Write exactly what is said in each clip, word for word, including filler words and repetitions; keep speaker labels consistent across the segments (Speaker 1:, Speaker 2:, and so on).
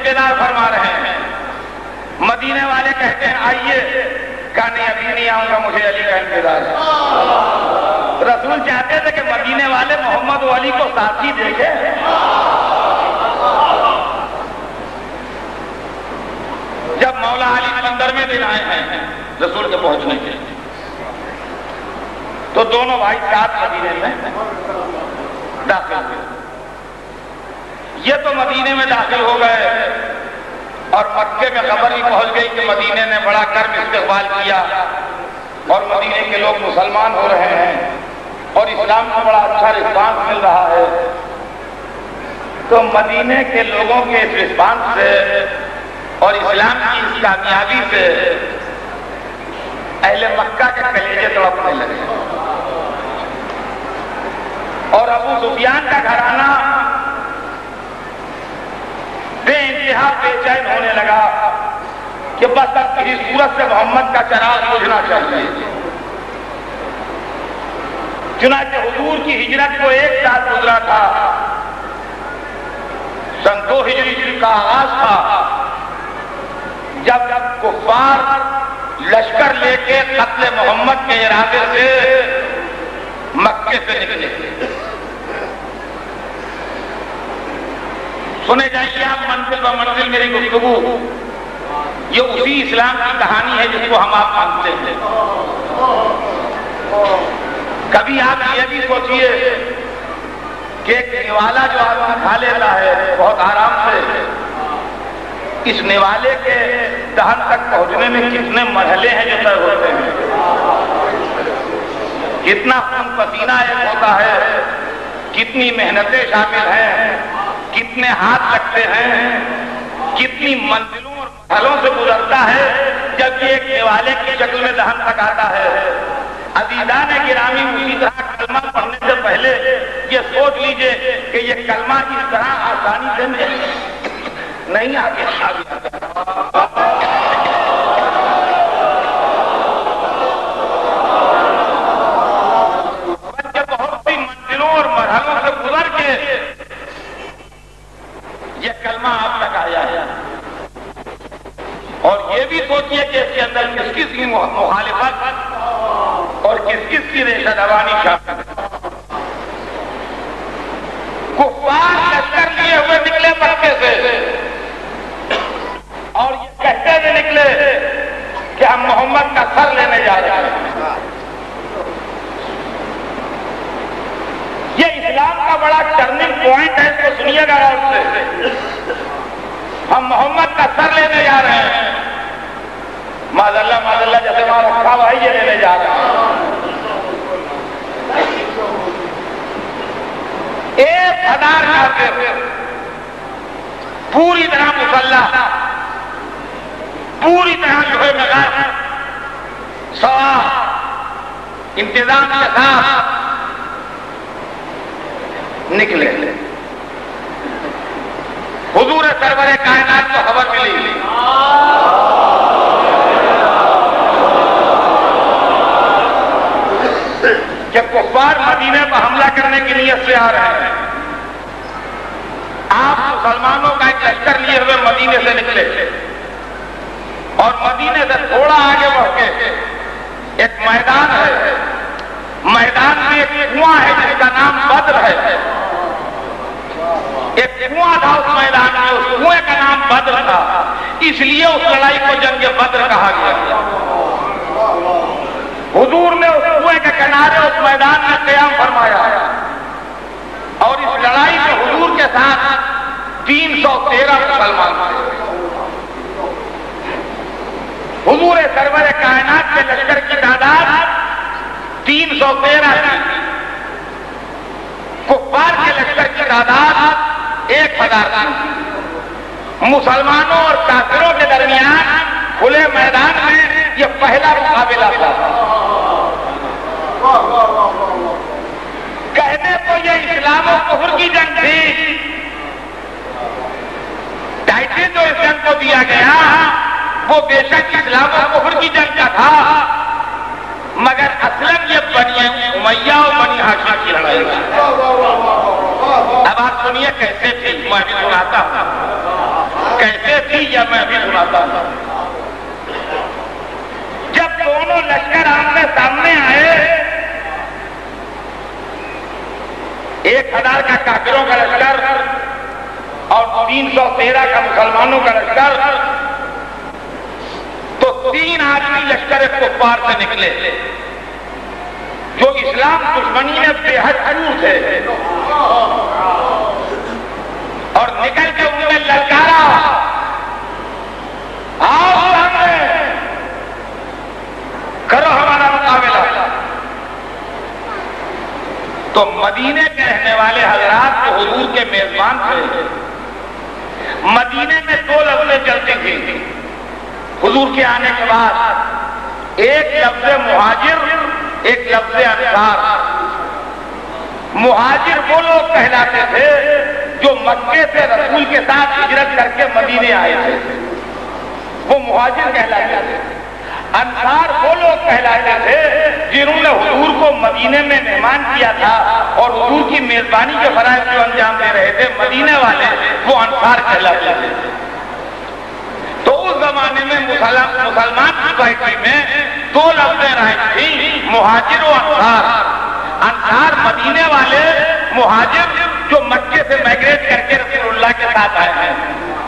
Speaker 1: انتظار فرما رہے ہیں. مدینے والے کہتے ہیں آئیے، کہا نہیں ابھی نہیں آؤں گا، مجھے علی کا انتظار ہے. رسول چاہتے تھے کہ مدینے والے محمد و علی کو ساتھی دیکھیں. جب مولا علی پندرہویں دن آئے ہیں رسول کے پہنچنے کے، تو دونوں بھائی ساتھ مدینے میں داخل ہوئے. یہ تو مدینے میں داخل ہو گئے اور مکے میں خبر ہی پہنچ گئی کہ مدینے نے بڑا کرم استقبال کیا اور مدینے کے لوگ مسلمان ہو رہے ہیں اور اسلام کو بڑا اچھا رسپانس مل رہا ہے. تو مدینے کے لوگوں کے اس رسپانس سے اور اسلام کی اس کامیابی سے اہل مکہ کے کلیجے تڑپنے لگے اور ابو سفیان کا گھرانہ بے انتہا بے چین ہونے لگا کہ بس اب کسی صورت سے محمد کا چراغ بجھنا چاہیے. چنانچہ حضور کی ہجرت کو ایک سال گزرا تھا، سن دو ہجری کا آغاز تھا جب کفار لشکر لے کے قتل محمد کے ارادے سے مکے سے نکلے. سنے جائیے آپ منزل و منزل میری گفتگو، یہ اسی اسلام کی کہانی ہے جس کو ہم آپ مانتے ہیں. کبھی آپ یہ بھی سوچئے کہ ایک نوالا جو آدمی کھا لیتا ہے بہت آرام سے، اس نوالے کے دہن تک پہنچنے میں کتنے مرحلے ہیں جو طے ہوتے ہیں، کتنا خون پسینہ ایک ہوتا ہے، کتنی محنتیں شامل ہیں، کتنے ہاتھ لگتے ہیں، کتنی منزلوں اور مرحلوں سے گزرتا ہے جب یہ ایک نوالے کی شکل میں دہن تک آتا ہے. عزیزان گرامی، اسی طرح کلمہ پڑھنے سے پہلے یہ سوچ لیجئے کہ یہ کلمہ اس طرح آسانی سے نہیں آگے آ گیا. بلکہ بہت سی منزلوں اور مرحلوں سے گزر کے یہ کلمہ آپ تک آیا ہے. اور یہ بھی سوچئے کہ اس کے اندر کس کس کی مخالفت اور کس کس کی ریشہ دوانی شامل ہے. کفار لشکر لیے ہوئے نکلے مکے سے اور یہ کہتے ہوئے نکلے کہ ہم محمد کا سر لینے جا رہے ہیں. یہ اسلام کا بڑا ٹرننگ پوائنٹ ہے، اس کو سنیے گا غور سے. ہم محمد کا سر لینے جا رہے ہیں، معاذ اللہ معاذ اللہ جیسے وہاں رکھا ہوا ہے یہ لینے جا رہے ہیں. ایک ہزار کافر پوری طرح مسلح، پوری طرح لوہے میں غار سوار انتظام کے ساتھ نکلے. حضور سرور کائنات کو خبر ملی کہ کفار مدینے پر حملہ کرنے کی نیت سے آ رہے ہیں. آپ مسلمانوں کا ایک لشکر لیے ہوئے مدینے سے نکلے اور مدینے سے تھوڑا آگے بڑھ کے ایک میدان ہے، میدان میں ایک کنواں ہے جس کا نام بدر ہے. ایک کنواں تھا اس میدان میں، اس کنویں کا نام بدر تھا، اس لیے اس لڑائی کو جنگ بدر کہا گیا. حضور نے اس کنویں کے کنارے اس میدان میں قیام فرمایا اور اس لڑائی میں حضور کے ساتھ تین سو تیرہ مسلمان تھے. حضور سرور کائنات کے لشکر کی تعداد تین سو تیرہ تھی، کفار کے لشکر کی تعداد ایک ہزار تھی. مسلمانوں اور کافروں کے درمیان کھلے میدان میں یہ پہلا مقابلہ تھا. کہنے کو یہ اسلام و کفر کی جنگ تھی، ٹائٹل جو اس جنگ کو دیا گیا وہ بے شک اسلام و کفر کی جنگ کا تھا، مگر اسلم یہ بنی امیہ اور بنی ہاشم کی لڑائی ہے۔ اب آپ سنیے کیسے تھی، میں بھی سناتا ہوں کیسے تھی، یا میں بھی سناتا ہوں۔ جب دونوں لشکر آمنے سامنے آئے، ایک ہزار کا کافروں کا لشکر اور تین سو تیرہ کا مسلمانوں کا لشکر، تو تین آدمی لشکر کفار سے نکلے جو اسلام دشمنی میں بے حد حرور تھے، اور نکل کے انہوں نے للکارا، آؤ سامنے کرو ہمارا مقابلہ۔ تو مدینے کے رہنے والے حضرات جو حضور کے میزبان تھے، مدینے میں دو لفظیں چلتی تھیں حضور کے آنے کے بعد، ایک لفظ مہاجر، ایک لفظ انصار۔ مہاجر وہ لوگ کہلاتے تھے جو مکے سے رسول کے ساتھ ہجرت کر کے مدینے آئے تھے، وہ مہاجر کہلاتے تھے۔ انصار وہ لوگ کہلاتے تھے جنہوں نے حضور کو مدینے میں مہمان کیا تھا اور حضور کی میزبانی کے فرائض جو انجام دے رہے تھے، مدینے والے وہ انصار کہلاتے تھے۔ تو اس زمانے میں مسلمان سوسائٹی میں دو لفظیں رائج تھی، مہاجر و انصار۔ انصار مدینے والے، مہاجر جو مکے سے مائگریٹ کر کے رسول اللہ کے ساتھ آئے ہیں۔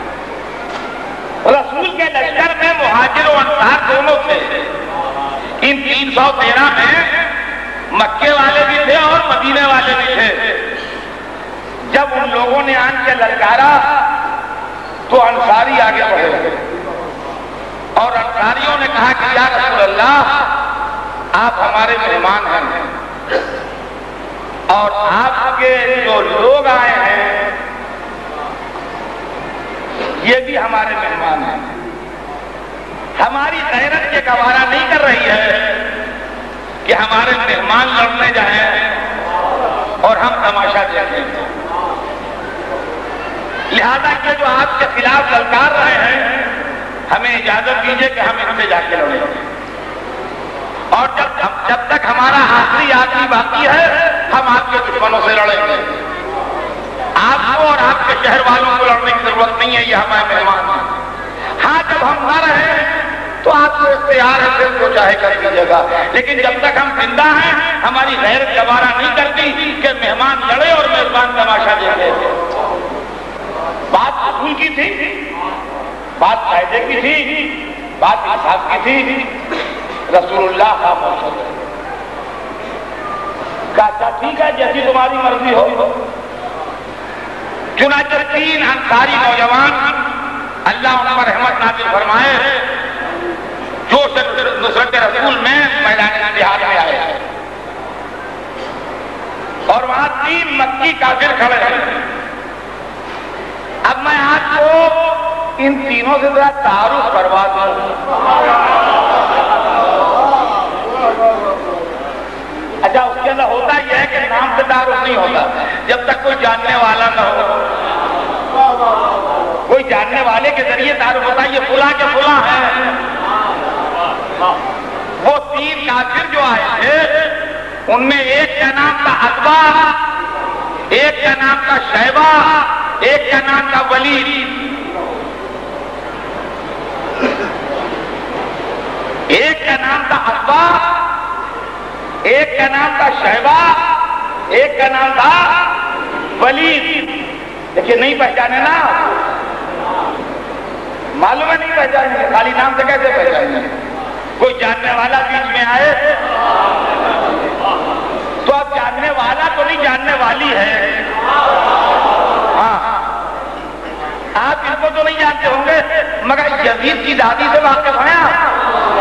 Speaker 1: رسول کے لشکر میں مہاجر و انصار دونوں تھے۔ ان تین سو تیرہ میں مکے والے بھی تھے اور مدینے والے بھی تھے۔ جب ان لوگوں نے آن کے للکارا تو انصاری آگے بڑھے اور انصاریوں نے کہا کہ یا رسول اللہ، آپ ہمارے مہمان ہیں اور آپ کے جو لوگ آئے ہیں یہ بھی ہمارے مہمان ہیں۔ ہماری غیرت یہ گوارا نہیں کر رہی ہے کہ ہمارے مہمان لڑنے جائیں اور ہم تماشا دیکھیں، لہذا کہ جو آپ کے خلاف للکار رہے ہیں ہمیں اجازت دیجیے کہ ہم ان سے جا کے لڑیں، اور جب جب تک ہمارا آخری آدمی باقی ہے ہم آپ کے دشمنوں سے لڑیں گے۔ آپ کو اور آپ کے شہر والوں کو لڑنے کی ضرورت نہیں ہے، یہ ہمارے مہمان ہیں۔ ہاں جب ہم نہ رہے تو آپ کو اختیار ہے پھر جو چاہے کر دیجیے گا، لیکن جب تک ہم زندہ ہیں ہماری غیرت گوارا نہیں کرتی کہ مہمان لڑے اور میزبان تماشا دیکھے۔ بات اصول کی تھی، بات قاعدے کی تھی، بات انصاف کی تھی۔ رسول اللہ کا موصول کہا ٹھیک ہے جیسی تمہاری مرضی ہو۔ چنانچہ تین انصاری نوجوان، اللہ ان پر رحمت نازل فرمائے، جو نصرت رسول میں میدان جہاد میں آئے ہیں، اور وہاں تین مکی کافر کھڑے ہیں۔ اب میں آپ کو ان تینوں سے ذرا تعارف کروا دوں۔ اچھا، اس کے اندر ہوتا یہ ہے کہ نام سے تعارف نہیں ہوتا جب تک کوئی جاننے والا نہ ہو۔ کوئی جاننے والے کے ذریعے تعارف ہوتا ہے، یہ فلاں کے فلاں ہے۔ وہ تین کافر جو آئے تھے ان میں ایک کا نام تھا عتبہ، ایک کا نام تھا شیبہ، ایک کا نام تھا ولید۔ ایک کا نام تھا عتبہ، ایک کا نام تھا شیبہ، ایک کا نام تھا ولید۔ دیکھیے نہیں پہچانے نا، معلوم ہے نہیں پہچانے، خالی نام سے کیسے پہچانے؟ کوئی جاننے والا بیچ میں آئے تو اب جاننے والا تو نہیں، جاننے والی ہے۔ ہاں، آپ ان کو تو نہیں جانتے ہوں گے مگر یزید کی دادی سے واقف ہیں آپ؟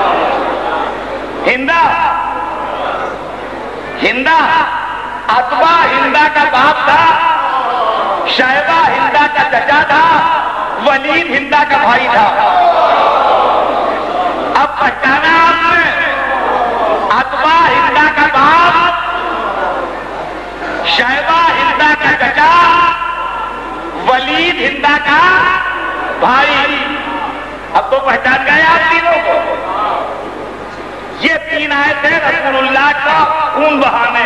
Speaker 1: ہندا، ہندا عتبہ ہندا کا باپ تھا، شیبہ ہندا کا چچا تھا، ولید ہندا کا بھائی تھا۔ اب پہچانا آپ نے؟ عتبہ ہندا کا باپ، شیبہ ہندا کا چچا، ولید ہندا کا بھائی۔ اب تو پہچان گئے آپ تینوں کو۔ یہ تین آئے تھے رسول اللہ کا خون بہانے،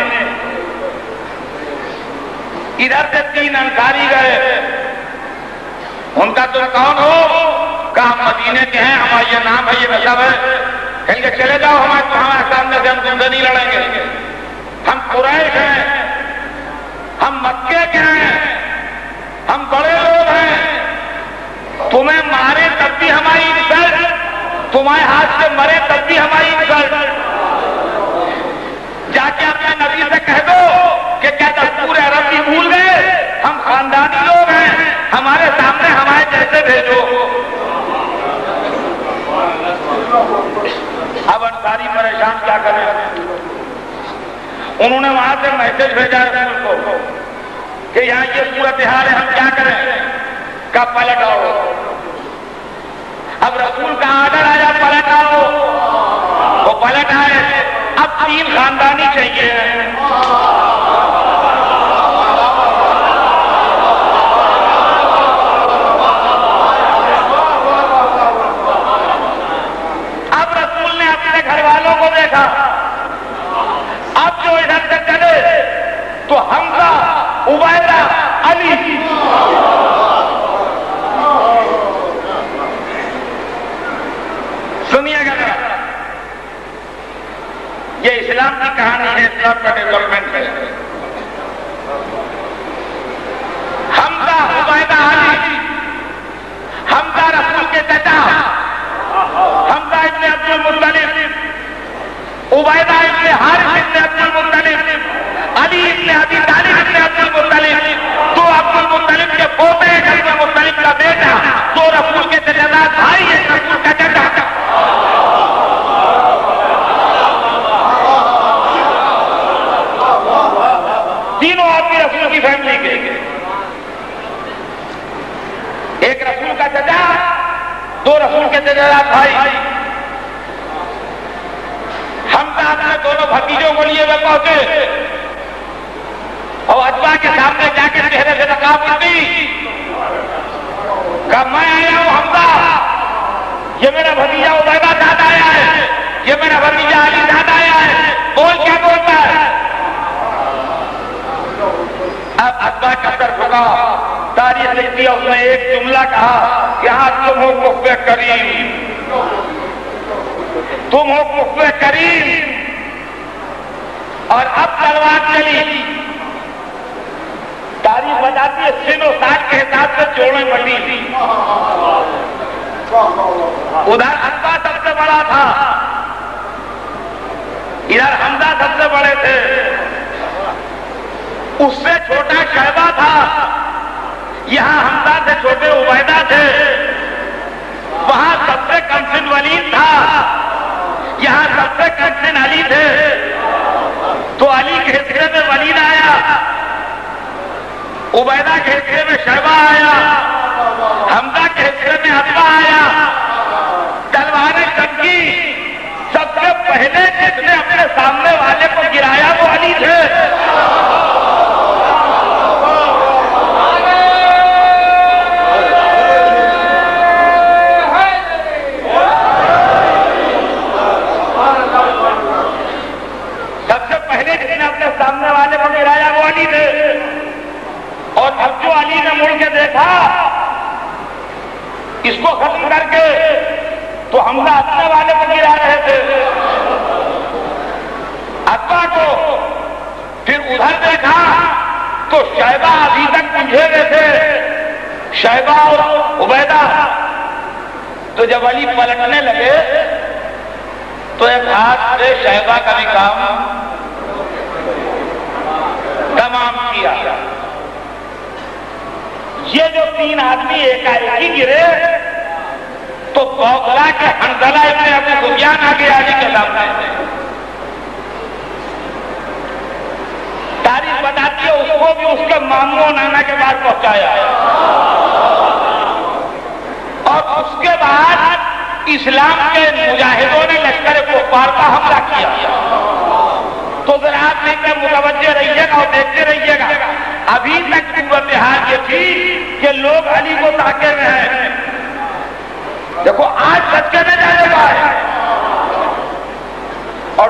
Speaker 1: ادھر سے تین انصاری گئے، ان کا تم کون ہو؟ کہا مدینے کے ہیں، ہمارا یہ نام ہے، یہ نسب ہے۔ کہیں گے چلے جاؤ، ہمارے تمہارے سامنے سے ہم تم سے نہیں لڑیں گے، ہم قریش ہیں، ہم مکے کے ہیں، ہم بڑے لوگ ہیں، تمہیں مارے تب بھی ہماری عزت، تمہارے ہاتھ سے مرے تب بھی ہماری عزت۔ جا کے اپنے نبی سے کہہ دو کہ کیا دستور عرب بھی بھول گئے، ہم خاندانی لوگ ہیں، ہمارے سامنے ہمارے جیسے بھیجو۔ اب انصاری پریشان کیا کریں، انہوں نے وہاں سے میسج بھیجا رسول کو کہ یہاں یہ صورتحال ہے، ہم کیا کریں؟ کہا پلٹ آؤ۔ اب رسول کا آرڈر آیا پلٹ آؤ، وہ پلٹ آئے، اب تین خاندانی چاہیے۔ اب رسول نے اپنے گھر والوں کو دیکھا، اب جو ادھر سے چلے تو حمزہ، عبیدہ، علی، سنیے گا، یہ اسلام کی کہانی ہے، اسلام کا ڈیولپمنٹ ہے۔ حمزہ، عبیدہ، علی۔ حمزہ رسول کے چچا، حمزہ ابن عبد المطلب، عبیدہ ابن حارث ابن عبد المطلب، علی ابن ابی طالب ابن عبد المطلب، دو عبد المطلب کے پوتے، ایک عبد المطلب کا بیٹا، دو رسول کے چچا بھائی، ایک رسول کا چچا۔ تینوں آدمی رسول کی فیملی کے، ایک رسول کا چچا، دو رسول کے چچا بھائی۔ ہم تو اپنے دونوں بھتیجوں کو لیے ہوئے پہنچے اور اتباع کے سامنے جا کے چہرے سے نقاب اٹھی، کہا میں آیا ہوں حمزہ، یہ میرا بھتیجا عبیدہ ساتھ آیا ہے، یہ میرا بھتیجا علی ساتھ آیا ہے، بول کیا بولتا ہے؟ اب اتباع کا سر جھکا، تاریخ لکھتی ہے، اس نے ایک جملہ کہا کہ ہاں تم ہو کفو کریم، تم ہو کفو کریم، اور اب تلوار چلی۔ تاریخ بتاتی ہے سن و سال کے حساب سے جوڑیں بڑی تھی، ادھر اتباع سب سے بڑا تھا، ادھر حمزہ سب سے بڑے تھے، اس سے چھوٹا شیبہ تھا، یہاں حمزہ سے چھوٹے عبیدہ تھے، وہاں سب سے کم سن ولید تھا، یہاں سب سے کم سن علی تھے، تو علی کے حصے میں ولید آیا، عبیدہ کے حصے میں شیبہ آیا، حمزہ کے حصے میں اتباع آیا۔ تلواریں چمکی، سب سے پہلے جس نے اپنے سامنے والے کو گرایا وہ علی تھے۔ سامنے والے کو گرایا وہ علی نے، اور اب جو علی نے مڑ کے دیکھا اس کو ختم کر کے تو حمزہ اپنے والے کو گرا رہے تھے، اتباع کو پھر ادھر دیکھا تو شیبہ ابھی تک پنجھے ہوئے تھے، شیبہ اور عبیدہ، تو جب علی پلٹنے لگے تو ایک ہاتھ سے شیبہ کا بھی کام تمام کیا۔ یہ جو تین آدمی ایک آئے گرے تو بوکھلا کے حنظلہ ابن ابی سفیان آگے علی کے سامنے، تاریخ بتاتی ہے اس کو بھی اس کے ماموں نانا کے بعد پہنچایا، اور اس کے بعد اسلام کے مجاہدوں نے لشکر کفار کا حملہ کیا۔ تو ذرا آپ دیکھ کر متوجہ رہیے گا اور دیکھتے رہیے گا، ابھی تک صورتحال یہ تھی کہ لوگ علی کو تاکے میں ہیں، دیکھو آج سچے میں جانے گا ہے،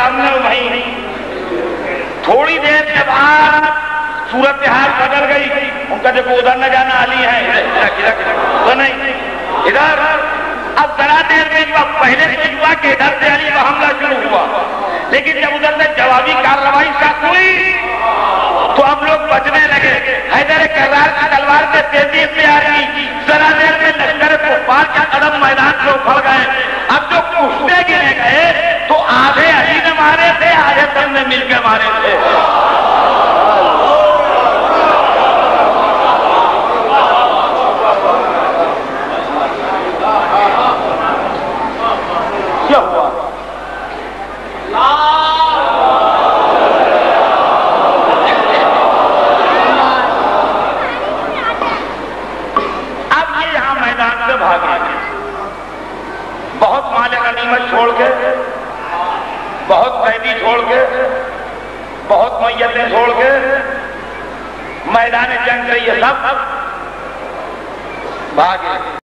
Speaker 1: سامنے وہیں تھوڑی دیر کے بعد صورتحال بدل گئی. ان کا دیکھو ادھر نہ جانا علی ہے تو نہیں ادھر. اب ذرا دیر میں پہلے سے ہوا کہ ادھر سے علی کا حملہ شروع ہوا, لیکن جب ادھر سے جوابی کارروائی شروع ہوئی تو اب لوگ بچنے لگے. حیدر کرار کی تلوار سے تیزی اختیار کی, ذرا دیر میں لشکر کفار کا قدم میدان سے اکھڑ گئے. اب جو کشتے گرے گئے تو آدھے علی نے مارے تھے, آدھے سب نے مل کے مارے تھے. کیا ہوا؟ بہت مال غنیمت چھوڑ کے, بہت قیدی چھوڑ کے, بہت میتیں چھوڑ کے میدان جنگ سے یہ سب بھاگے.